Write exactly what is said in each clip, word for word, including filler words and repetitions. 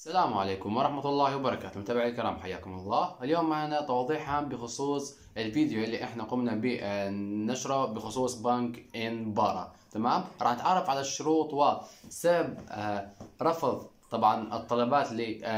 السلام عليكم ورحمة الله وبركاته. متابعي الكرام حياكم الله. اليوم معنا توضيح عام بخصوص الفيديو اللي احنا قمنا بنشره بخصوص بنك انبارا. تمام، راح نتعرف على الشروط وسبب آه رفض طبعا الطلبات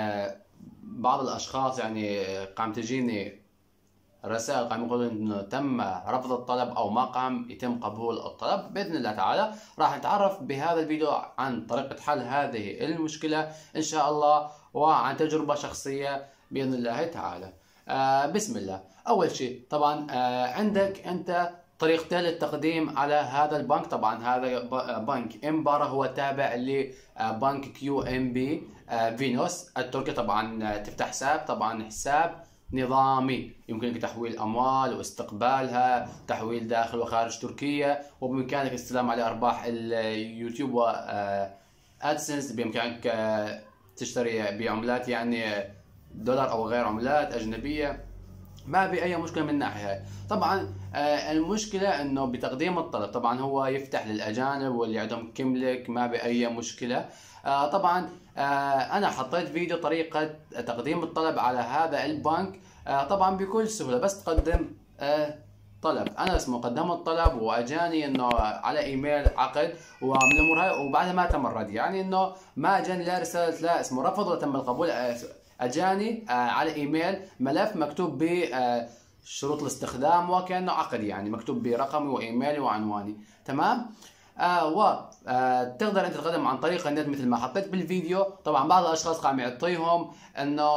لبعض الاشخاص. يعني قام تجيني رسائل قام يقولون انه تم رفض الطلب او ما قام يتم قبول الطلب. باذن الله تعالى راح نتعرف بهذا الفيديو عن طريقة حل هذه المشكلة ان شاء الله، وعن تجربة شخصية باذن الله تعالى. آه بسم الله. اول شيء طبعا آه عندك انت طريقتين للتقديم على هذا البنك. طبعا هذا بنك انبارا هو تابع لبنك كيو ام بي فينوس التركي. طبعا تفتح حساب، طبعا حساب نظامي يمكنك تحويل اموال واستقبالها، تحويل داخل وخارج تركيا، وبامكانك الاستلام على ارباح اليوتيوب و ادسنس. بامكانك تشتري بعملات يعني دولار او غير عملات اجنبيه. ما في اي مشكله من الناحيه. طبعا المشكله انه بتقديم الطلب طبعا هو يفتح للاجانب واللي عندهم كملك، ما باي مشكله. طبعا انا حطيت فيديو طريقه تقديم الطلب على هذا البنك طبعا بكل سهوله. بس تقدم طلب، انا اسمه قدمت الطلب واجاني انه على ايميل عقد ومن الامور هاي، وبعدها ما تم الرد. يعني انه ما اجاني لا رساله لا اسمه رفض ولا تم القبول، اجاني على ايميل ملف مكتوب ب شروط الاستخدام وكانه عقد، يعني مكتوب برقمي وايميلي وعنواني. تمام. آه وتقدر آه انت تقدم عن طريق النت مثل ما حطيت بالفيديو. طبعا بعض الاشخاص قام يعطيهم انه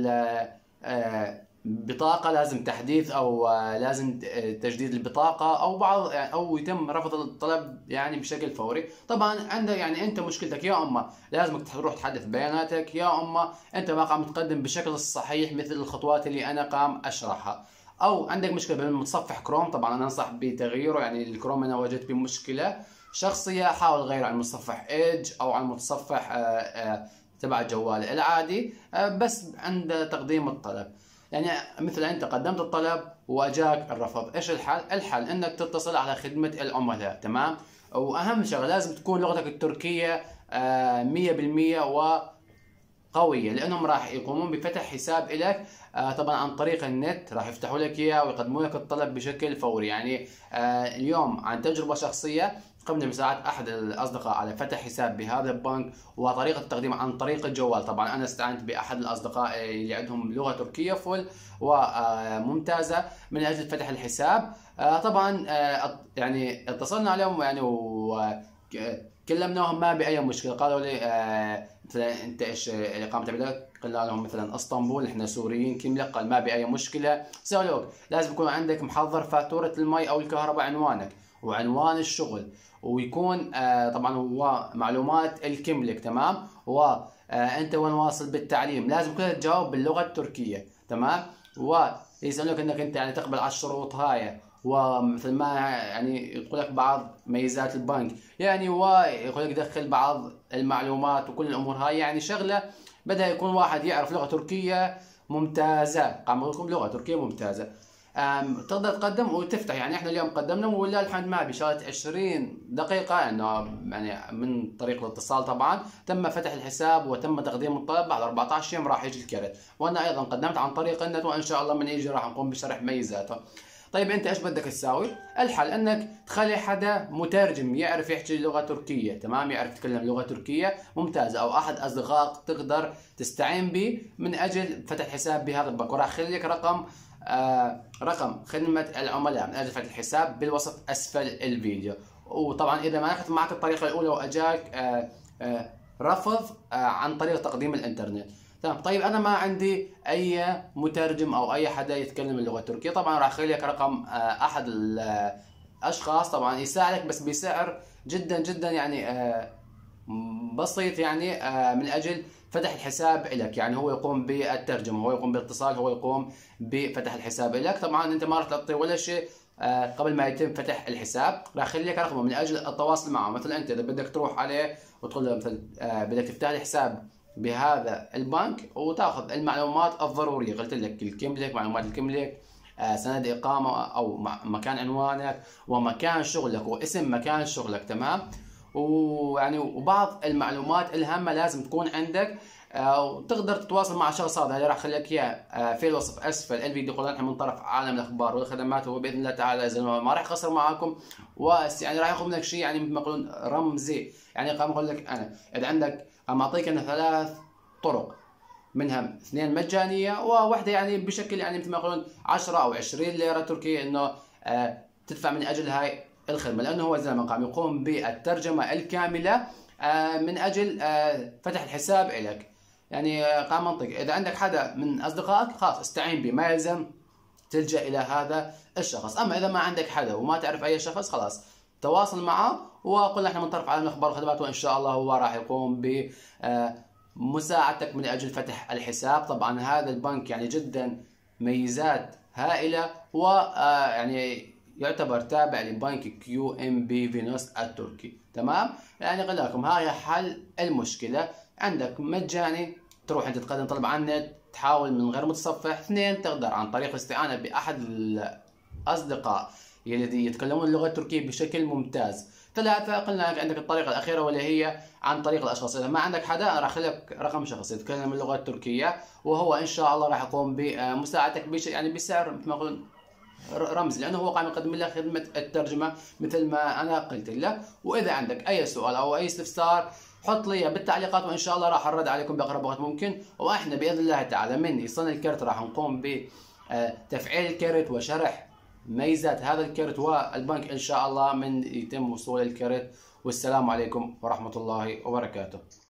البطاقه آه لازم تحديث او آه لازم تجديد البطاقه، او بعض يعني او يتم رفض الطلب يعني بشكل فوري. طبعا عندك يعني انت مشكلتك يا اما لازم تروح تحدث بياناتك، يا اما انت ما قام تقدم بشكل الصحيح مثل الخطوات اللي انا قام اشرحها، او عندك مشكله بالمتصفح كروم. طبعا انا انصح بتغييره، يعني الكروم انا وجدت بمشكله شخصيه، حاول غيره عن متصفح ايدج او عن متصفح آآ آآ تبع الجوال العادي بس عند تقديم الطلب. يعني مثل انت قدمت الطلب واجاك الرفض، ايش الحل؟ الحل انك تتصل على خدمه العملاء. تمام. واهم شغله لازم تكون لغتك التركيه مية بالمية و قوية، لأنهم راح يقومون بفتح حساب لك آه طبعا عن طريق النت، راح يفتحوا لك إياه ويقدموا لك الطلب بشكل فوري. يعني آه اليوم عن تجربة شخصية قمنا بمساعدة أحد الأصدقاء على فتح حساب بهذا البنك، وطريقة التقديم عن طريق الجوال. طبعا أنا استعنت بأحد الأصدقاء اللي عندهم لغة تركية فل وممتازة من أجل فتح الحساب. آه طبعا آه يعني اتصلنا عليهم يعني و كلمناهم ما بأي مشكلة. قالوا لي آه مثلا انت ايش الاقامه تبعك؟ قلنا لهم مثلا اسطنبول، احنا سوريين كملة. قال ما بأي مشكلة. سألوك لازم يكون عندك محضر فاتورة المي او الكهرباء، عنوانك وعنوان الشغل، ويكون آه طبعا هو معلومات الكملك. تمام. وانت وين واصل بالتعليم، لازم كلها تجاوب باللغة التركية. تمام. ويسألوك انك انت يعني تقبل على الشروط هاي، ومثل ما يعني يقول لك بعض ميزات البنك، يعني ويقول لك دخل بعض المعلومات وكل الامور هاي. يعني شغله بدها يكون واحد يعرف لغه تركيه ممتازه. قام اقول لكم لغه تركيه ممتازه. تقدر تقدم وتفتح. يعني احنا اليوم قدمنا ولله الحمد ما بشغله عشرين دقيقه انه يعني من طريق الاتصال طبعا تم فتح الحساب وتم تقديم الطلب. بعد أربعة عشر يوم راح يجي الكرت. وانا ايضا قدمت عن طريق النت، وان شاء الله من يجي راح نقوم بشرح ميزاته. طيب انت ايش بدك تساوي؟ الحل انك تخلي حدا مترجم يعرف يحكي لغه تركيه. تمام، يعرف يتكلم لغه تركيه ممتازه، او احد اصدقائك تقدر تستعين به من اجل فتح حساب بهذا البنك. وراح اخلي لك رقم آه رقم خدمه العملاء من اجل فتح الحساب بالوسط اسفل الفيديو. وطبعا اذا ما اخذت معك الطريقه الاولى واجاك آه آه رفض آه عن طريق تقديم الانترنت. تمام. طيب انا ما عندي اي مترجم او اي حدا يتكلم اللغه التركيه. طبعا راح اخلي لك رقم احد الاشخاص طبعا يساعدك بس بسعر جدا جدا يعني بسيط، يعني من اجل فتح الحساب لك. يعني هو يقوم بالترجمه، هو يقوم بالاتصال، هو يقوم بفتح الحساب لك. طبعا انت ما راح تعطيه ولا شيء قبل ما يتم فتح الحساب. راح اخلي لك رقمه من اجل التواصل معه. مثلا انت اذا بدك تروح عليه وتقول له مثلا بدك تفتح لي حساب بهذا البنك وتاخذ المعلومات الضروريه، قلت لك الكملك، معلومات الكملك، آه سند اقامه او مكان عنوانك ومكان شغلك واسم مكان شغلك. تمام. ويعني وبعض المعلومات الهامه لازم تكون عندك وتقدر تتواصل مع الشخص هذا اللي راح اخلي لك اياه في الوصف اسفل الفيديو. قلنا من طرف عالم الاخبار والخدمات، وباذن الله تعالى اذا ما راح يخسر معاكم، يعني راح ياخذ منك شيء يعني مثل ما يقولون رمزي. يعني قام اقول لك انا اذا عندك قام اعطيك انا ثلاث طرق، منها اثنين مجانيه وواحده يعني بشكل يعني مثل ما يقولون عشرة او عشرين ليره تركيه، انه آه تدفع من اجل هاي الخدمه، لانه هو الزلمه قام يقوم بالترجمه الكامله آه من اجل آه فتح الحساب لك. يعني قام منطقي اذا عندك حدا من اصدقائك خلاص استعين به، ما يلزم تلجا الى هذا الشخص. اما اذا ما عندك حدا وما تعرف اي شخص خلاص تواصل معه وقل له احنا من طرف عالم الاخبار والخدمات، وان شاء الله هو راح يقوم ب مساعدتك من اجل فتح الحساب. طبعا هذا البنك يعني جدا ميزات هائله، و يعني يعتبر تابع لبنك كيو ام بي فينوس التركي. تمام، يعني قلنا لكم هاي حل المشكله. عندك مجاني تروح انت تقدم طلب على النت، تحاول من غير متصفح. اثنين، تقدر عن طريق الاستعانه باحد الاصدقاء الذي يتكلمون اللغه التركيه بشكل ممتاز. ثلاثة، قلنا لك عندك الطريقة الأخيرة واللي هي عن طريق الأشخاص. إذا ما عندك حدا راح أخلي لك رقم شخص يتكلم اللغة التركية، وهو إن شاء الله راح يقوم بمساعدتك بش يعني بسعر مثل ما يقولون رمزي، لأنه هو قام يقدم لك خدمة الترجمة مثل ما أنا قلت له. وإذا عندك أي سؤال أو أي استفسار حط لي بالتعليقات، وإن شاء الله راح أرد عليكم بأقرب وقت ممكن. وإحنا بإذن الله تعالى من يصنع الكرت راح نقوم بتفعيل الكرت وشرح ميزات هذا الكرت والبنك ان شاء الله من يتم وصول الكرت. والسلام عليكم ورحمة الله وبركاته.